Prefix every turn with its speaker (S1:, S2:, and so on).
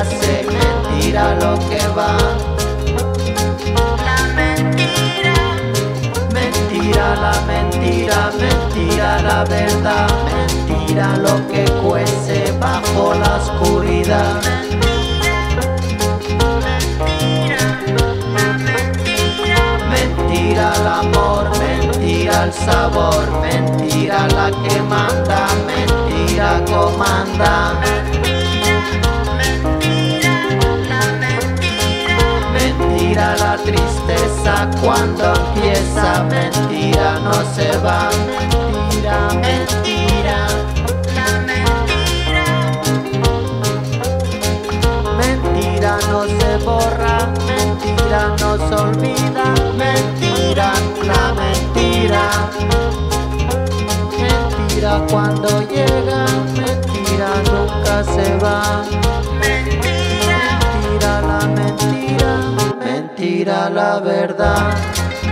S1: hace, mentira lo que va.
S2: La mentira,
S1: Mentira la mentira, mentira la verdad, mentira lo que cuece bajo la oscuridad. Mentira el amor, mentira el sabor, mentira la que manda, mentira comanda. Mentira la tristeza cuando empieza, mentira no se va, mentira, mentira. Mentira no se borra, mentira no se olvida, mentira, la mentira. Mentira cuando llega, mentira nunca se va. Mentira la mentira, mentira la verdad.